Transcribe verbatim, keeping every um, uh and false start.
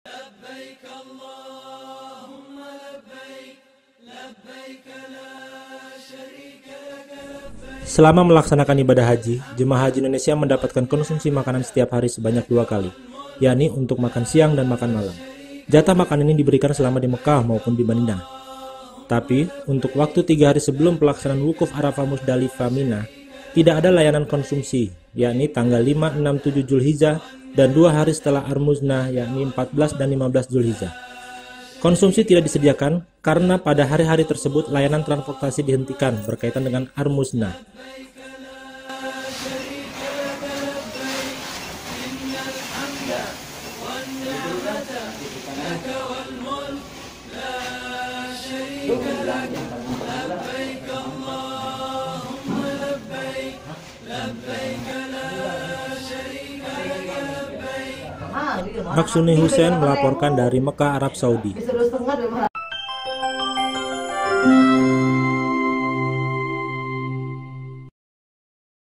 لبيك اللهم لبيك لبيك لا شريك لك لبيك. Selama melaksanakan ibadah haji, jemaah haji Indonesia mendapatkan konsumsi makanan setiap hari sebanyak dua kali, yakni untuk makan siang dan makan malam. Jatah makan ini diberikan selama di Mekah maupun di Madinah. Tapi, untuk waktu tiga hari sebelum pelaksanaan wukuf Arafah Musdalifah Mina, tidak ada layanan konsumsi, yakni tanggal lima, enam, tujuh Zulhijjah dan dua hari setelah Ar-Muznah, yakni empat belas dan lima belas Zulhijjah. Konsumsi tidak disediakan karena pada hari-hari tersebut layanan transportasi dihentikan berkaitan dengan Ar-Muznah. Maksuni Hussein melaporkan dari Mekah, Arab Saudi.